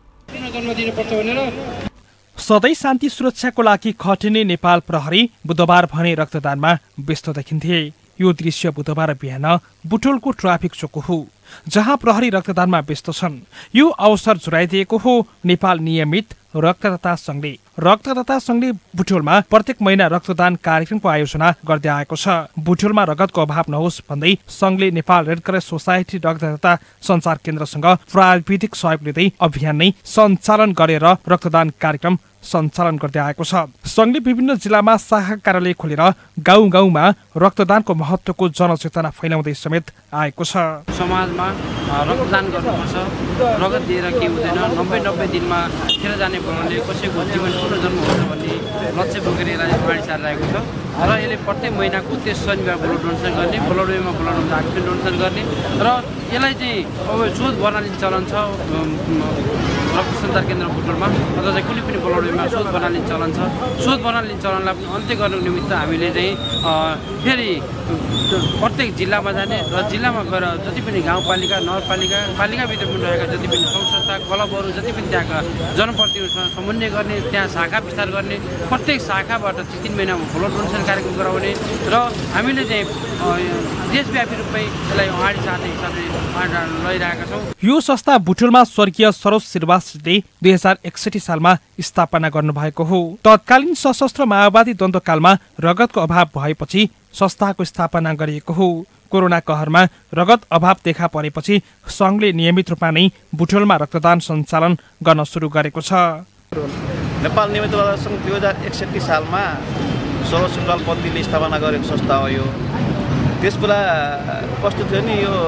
सधैँ शान्ति सुरक्षाको लागि खटिने नेपाल प्रहरी बुधबार भने रक्तदानमा व्यस्त देखिन्थे। यो दृश्य बुधबार बिहान बुटोलको ट्राफिक चोकको हो, जहाँ प्रहरी रक्तदानमा व्यस्त छन्। यो अवसर जुराइदिएको हो नेपाल नियमित रक्तदाता सङ्घले। रक्तदाता सङ्घले बुटोलमा प्रत्येक महिना रक्तदान कार्यक्रमको आयोजना गर्दै आएको छ। बुटोलमा रगतको अभाव नहोस् भन्दै सङ्घले नेपाल रेडक्रस सोसाइटी रक्तदाता सञ्चार केन्द्रसँग प्राविधिक सहयोग लिँदै अभियान नै सञ्चालन गरेर रक्तदान कार्यक्रम सञ्चालन गर्दै आएको छ। सङ्घले विभिन्न जिल्लामा शाखा कार्यालय खोलेर गाउँ गाउँमा रक्तदानको महत्त्वको जनचेतना फैलाउँदै समेत आएको छ। समाजमा रक्तदान गर्नुपर्छ, रगत दिएर के हुँदैन, 90 दिनमा खेर जाने बनाउनाले कसैको जीवन पुनर्जन्म हुन्छ भन्ने लक्ष्य बोकेर यसलाई अगाडि सारिरहेको छ। र यसले प्रत्येक महिनाको 23 शनिबार ब्लड डोनेसन गर्ने, ब्लड वेमा ब्लड आक्सिजन डोनेसन गर्ने र यसलाई चाहिँ अब शोध प्रणाली चलन छ। रक्त सञ्चार केन्द्र बुटोलमा अथवा चाहिँ कुनै पनि ब्लड वेमा शोध प्रणाली चलन छ। शोध प्रणाली चलनलाई पनि अन्त्य गर्नको निमित्त हामीले चाहिँ फेरि प्रत्येक जिल्लामा जाने र जिल्लामा गएर जति पनि गाउँपालिका, नगरपालिका, पालिकाभित्र पनि रहेका जति पनि सङ्घ संस्था, क्लबहरू जति पनि त्यहाँका जनप्रतिनिधिहरूसँग समन्वय गर्ने, त्यहाँ शाखा विस्तार गर्ने, प्रत्येक शाखाबाट 3 महिनामा ब्लड डोनेसन कार्यक्रम गराउने र हामीले चाहिँ देशव्यापी रूपमै यसलाई अगाडि सार्ने हिसाबले लैरहेका छौँ। यो संस्था बुटोलमा स्वर्गीय सरोज श्रीवास्तवले 2061 सालमा स्थापना गर्नुभएको हो। तत्कालीन सशस्त्र माओवादी द्वन्द्वकालमा रगतको अभाव भएपछि संस्थाको स्थापना गरिएको हो। कोरोना कहरमा रगत अभाव देखा परेपछि सङ्घले नियमित रूपमा नै बुटोलमा रक्तदान सञ्चालन गर्न सुरु गरेको छ। नेपाल नियमित रक्तदाता सङ्घ 2061 सालमा सरोज श्रीवास्तवले स्थापना गरेको संस्था हो। यो त्यसबेला कस्तो थियो नि, यो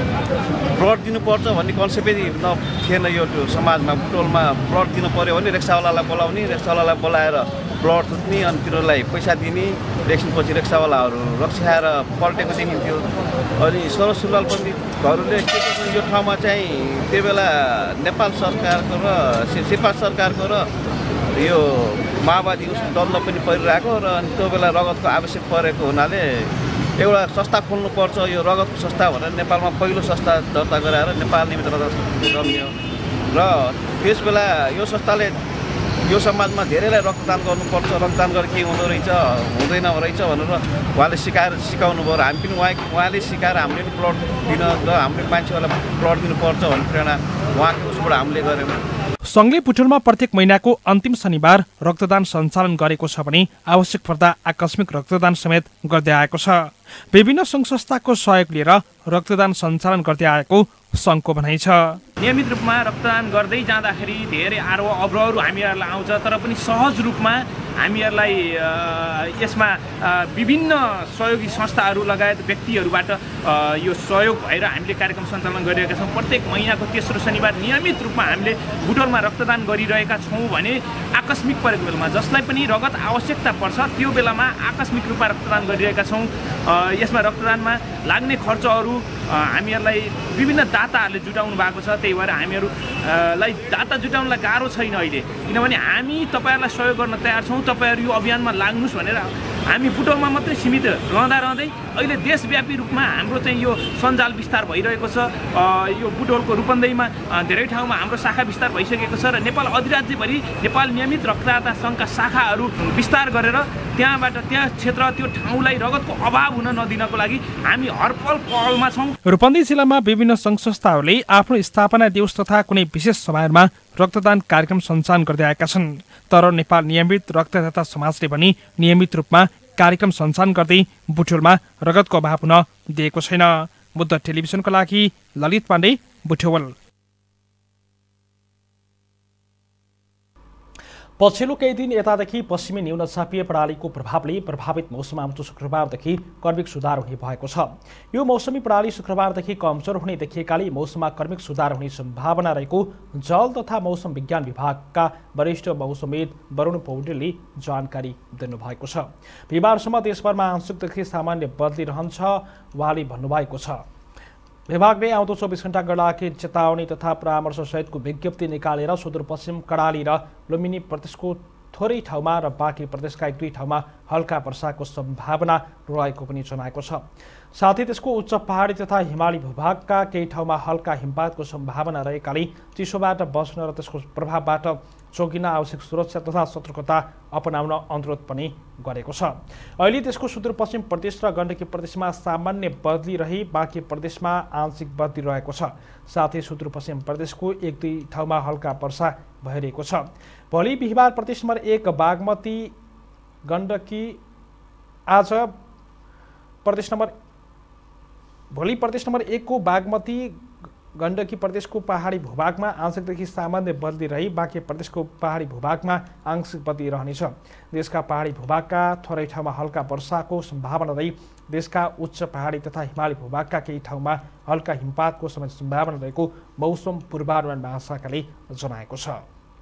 ब्लड दिनुपर्छ भन्ने कन्सेप्टै थिएन यो समाजमा। बुटोलमा ब्लड दिनु पऱ्यो भने रिक्सावालालाई बोलाउने, रिक्सावालालाई बोलाएर ब्लड थुत्ने, अनि तिनीहरूलाई पैसा दिने, एकछिनपछि रिक्सावालाहरू रक्साएर पल्टेको देखिन्थ्यो। अनि सरोज श्रीवास्तवहरूले के गर्छ, यो ठाउँमा चाहिँ त्यो बेला नेपाल सरकारको र शेर्पा सरकारको र यो माओवादी द्वन्द्व पनि परिरहेको र त्यो बेला रगतको आवश्यक परेको हुनाले एउटा संस्था खोल्नुपर्छ, यो रगतको संस्था भनेर नेपालमा पहिलो संस्था दर्ता गराएर नेपाल निमित्त रक्तदान जन्मियो। र त्यस बेला यो संस्थाले यो समाजमा धेरैलाई रक्तदान गर्नुपर्छ, रक्तदान गरेर के हुँदो रहेछ हुँदैन रहेछ भनेर उहाँले सिकाउनु भयो। हामी पनि उहाँले सिकाएर हामीले पनि ब्लड दिन र हामीले मान्छेहरूलाई ब्लड दिनुपर्छ भन्ने प्रेरणा उहाँको उसबाट हामीले गऱ्यौँ। सङ्घले बुटोलमा प्रत्येक महिनाको अन्तिम शनिबार रक्तदान सञ्चालन गरेको छ भने आवश्यक पर्दा आकस्मिक रक्तदान समेत गर्दै आएको छ। विभिन्न सङ्घ संस्थाको सहयोग लिएर रक्तदान सञ्चालन गर्दै आएको सङ्घको भनाइ छ। नियमित रूपमा रक्तदान गर्दै जाँदाखेरि धेरै अवरोधहरू हामीहरूलाई आउँछ, तर पनि सहज रूपमा हामीहरूलाई यसमा विभिन्न सहयोगी संस्थाहरू लगायत व्यक्तिहरूबाट यो सहयोग भएर हामीले कार्यक्रम सञ्चालन गरिरहेका छौँ। प्रत्येक महिनाको तेस्रो शनिबार नियमित रूपमा हामीले बुटोलमा रक्तदान गरिरहेका छौँ भने आकस्मिक परेको बेलामा जसलाई पनि रगत आवश्यकता पर्छ त्यो बेलामा आकस्मिक रूपमा रक्तदान गरिरहेका छौँ। यसमा रक्तदानमा लाग्ने खर्चहरू हामीहरूलाई विभिन्न दाताहरूले जुटाउनु भएको छ। त्यही भएर हामीहरूलाई दाता जुटाउनलाई गाह्रो छैन अहिले, किनभने हामी तपाईँहरूलाई सहयोग गर्न तयार छौँ। तपाईँहरू यो अभियानमा लाग्नुहोस् भनेर हामी बुटोलमा मात्रै सीमित रहँदै अहिले देशव्यापी रूपमा हाम्रो चाहिँ यो सञ्जाल विस्तार भइरहेको छ। यो बुटोलको रूपन्देहीमा धेरै ठाउँमा हाम्रो शाखा विस्तार भइसकेको छ र नेपाल अधिराज्यभरि नेपाल नियमित रक्तदाता सङ्घका शाखाहरू विस्तार गरेर त्यहाँबाट त्यहाँ क्षेत्र त्यो ठाउँलाई रगतको अभाव हुन नदिनको लागि हामी हरपल पहलमा छौँ। रूपन्देही जिल्लामा विभिन्न सङ्घ संस्थाहरूले आफ्नो स्थापना दिवस तथा कुनै विशेष समारोहमा रक्तदान कार्यक्रम सञ्चालन गर्दै आएका छन्। तर नेपाल नियमित रक्तदाता समाजले पनि नियमित रूपमा कार्यक्रम सञ्चालन गर्दै बुटोलमा रगतको अभाव हुन दिएको छैन। बुद्ध टेलिभिजनको लागि ललित पाण्डे, बुटोल। पछिल्लो केही दिन यतादेखि पश्चिमी न्यूनचापीय प्रणालीको प्रभावले प्रभावित मौसम आउँदो शुक्रबारदेखि क्रमिक सुधार हुने भएको छ। यो मौसमी प्रणाली शुक्रबारदेखि कमजोर हुने देखिएकाले मौसममा क्रमिक सुधार हुने सम्भावना रहेको जल तथा मौसम विज्ञान विभागका वरिष्ठ मौसमविद वरुण पौडेलले जानकारी दिनुभएको छ। बिहिबारसम्म देशभरमा आंशिकदेखि सामान्य बदली रहन्छ उहाँले भन्नुभएको छ। विभागले आउँदो 24 घण्टाका लागि चेतावनी तथा परामर्श सहितको विज्ञप्ति निकालेर सुदूरपश्चिम कर्णाली र लुम्बिनी प्रदेशको थोरै ठाउँमा र बाँकी प्रदेशका 1-2 ठाउँमा हल्का वर्षाको सम्भावना रहेको पनि जनाएको छ। साथै त्यसको उच्च पहाडी तथा हिमाली भूभागका केही ठाउँमा हल्का हिमपातको सम्भावना रहेकाले चिसोबाट बच्न र त्यसको प्रभावबाट जोगिन आवश्यक सुरक्षा तथा सतर्कता अपनाउन अनुरोध पनि गरेको छ। अहिले त्यसको सुदूरपश्चिम प्रदेश र गण्डकी प्रदेशमा सामान्य बदली रही बाँकी प्रदेशमा आंशिक बदली रहेको छ। साथै सुदूरपश्चिम प्रदेशको 1-2 ठाउँमा हल्का वर्षा भइरहेको छ। भोलि बिहिबार प्रदेश नम्बर 1 बागमती गण्डकी भोलि प्रदेश नम्बर 1 को बागमती गण्डकी प्रदेशको पहाडी भूभागमा आंशिकदेखि सामान्य बदली रही बाँकी प्रदेशको पहाडी भूभागमा आंशिक बदली रहनेछ। देशका पहाडी भूभागका थोरै ठाउँमा हल्का वर्षाको सम्भावना रही देशका उच्च पहाडी तथा हिमाली भूभागका केही ठाउँमा हल्का हिमपातको समेत सम्भावना रहेको मौसम पूर्वानुमान महाशाखाले जनाएको छ।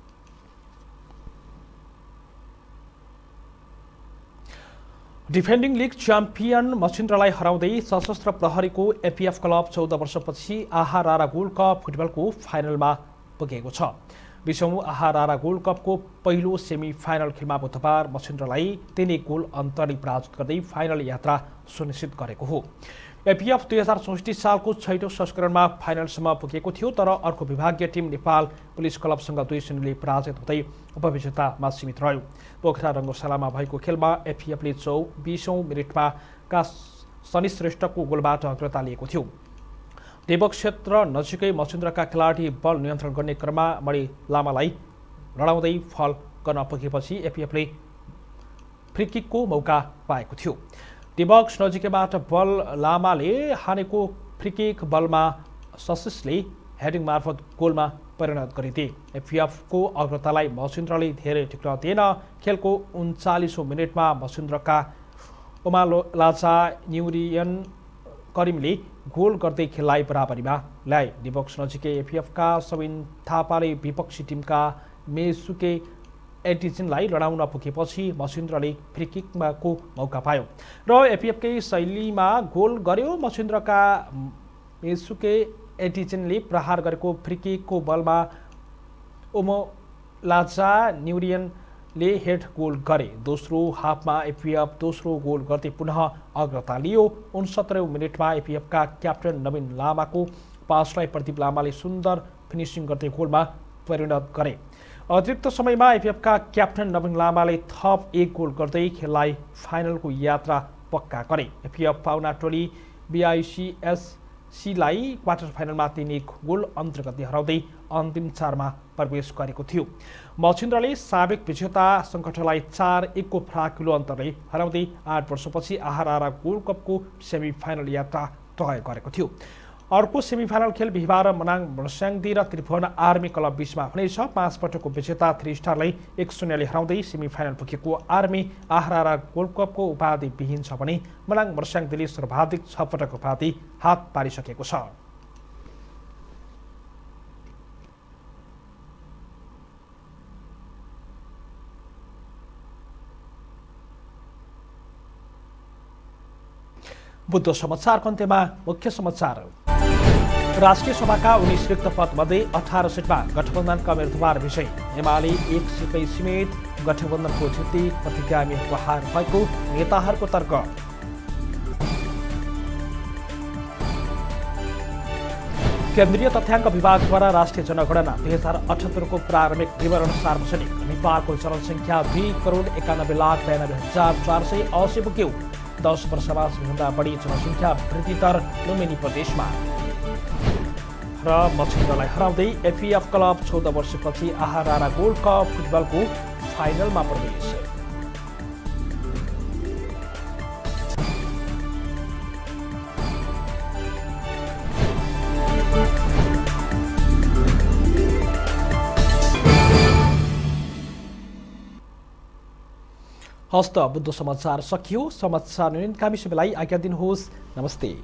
डिफेन्डिङ लिग च्याम्पियन मछिन्द्रलाई हराउँदै सशस्त्र प्रहरीको एपीएफ क्लब 14 वर्षपछि आहा रारा गोल्ड कप फुटबलको फाइनलमा पुगेको छ। 20औं आहा रारा गोल्ड कपको पहिलो सेमी फाइनल खेलमा बुधबार मछिन्द्रलाई 3 गोल अन्तरले पराजित गर्दै फाइनल यात्रा सुनिश्चित गरेको हो। एपीएफ 2064 सालको 6औं संस्करणमा फाइनलसम्म पुगेको थियो, तर अर्को विभागीय टिम नेपाल पुलिस क्लबसँग 2-0ले पराजित हुँदै उपविजेतामा सीमित रह्यो। पोखरा रङ्गशालामा भएको खेलमा एपीएफले 24औं मिनेटमा सनी श्रेष्ठको गोलबाट अग्रता लिएको थियो। देवक क्षेत्र नजिकै मछिन्द्रका खेलाडी बल नियन्त्रण गर्ने क्रममा मणि लामालाई लडाउँदै फल गर्न पुगेपछि एपीएफले फ्रीकिकको मौका पाएको थियो। डिबक्स नजिकैबाट बल लामाले हानेको फ्रीकिक बलमा सशिषले हेडिङ मार्फत गोलमा परिणत गरिदिए। एपीएफको अग्रतालाई मछिन्द्रले धेरै टिक्न दिएन। खेलको 39औं मिनेटमा मछिन्द्रका उमालाजा न्युरियन करिमले गोल गर्दै खेललाई बराबरीमा ल्याए। डिबक्स नजिकै एपीएफका सबिन थापाले विपक्षी टिमका मेसुके एटिजिनलाई लडाउन पुगेपछि मछिन्द्रले फ्रीकिकको मौका पायो र एपीएफकै शैलीमा गोल गर्यो। मछिन्द्रका मेसुके एटिजिनले प्रहार गरेको फ्रीकिकको बलमा उमलाजा न्युरियनले हेड गोल गरे। दोस्रो हाफमा एपीएफ दोस्रो गोल गर्दै पुनः अग्रता लियो। 69औं मिनेटमा एपीएफका क्याप्टेन नवीन लामाको पासलाई प्रदीप लामाले सुन्दर फिनिसिङ गर्दै गोलमा परिणत गरे। अतिरिक्त समयमा एपीएफका क्याप्टेन नवीन लामाले थप 1 गोल गर्दै खेललाई फाइनलको यात्रा पक्का गरे। एपीएफ पाउना टोली बीआईसीएससीलाई क्वार्टर फाइनलमा 3-1 गोल अन्तर्गत हराउँदै अन्तिम 4मा प्रवेश गरेको थियो। मछिन्द्रले साबिक विजेता सङ्कटलाई 4-1 को फराकिलो अन्तरले हराउँदै 8 वर्षपछि आहा रारा गोल्ड कपको सेमी फाइनल यात्रा तय गरेको थियो। अर्को सेमिफाइनल खेल बिहिबार मनाङ मर्स्याङ्दी र त्रिभुवन आर्मी क्लब बीचमा हुनेछ। 5 पटकको विजेता 3 स्टारलाई 1-0ले हराउँदै सेमिफाइनल पुगेको आर्मी आहा रारा गोल्ड कपको उपाधि विहीन छ भने मनाङ मर्स्याङ्दीले सर्वाधिक 6 पटक उपाधि हात पारिसकेको छ। बुद्ध समाचारको अन्त्यमा मुख्य समाचार। राष्ट्रिय सभाका 19 रिक्त पदमध्ये 18 सिटमा गठबन्धनका उम्मेद्वार विजय। एमाले 1 सिटै समेत गठबन्धनको जित्दै प्रतिगामीहरूको हार भएको नेताहरूको तर्क। केन्द्रीय तथ्याङ्क विभागद्वारा राष्ट्रिय जनगणना 2078 को प्रारम्भिक विवरण सार्वजनिक। नेपालको जनसङ्ख्या 2,91,92,480 पुग्यो। 10 वर्षमा सबैभन्दा बढी जनसङ्ख्या वृद्धि दर लुम्बिनी प्रदेशमा। र मछिन्द्रलाई हराउँदै एपीएफ क्लब 14 वर्षपछि आहा रारा गोल्ड कप फुटबलको फाइनलमा प्रवेश। हस्त बुद्ध समाचार सकियो। समाचार न्यूनकामी सबैलाई आज्ञा दिनुहोस्। नमस्ते।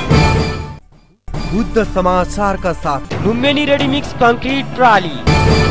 बुद्ध समाचार का साथ लुम्बिनी रेडीमिक्स कंक्रीट प्राली।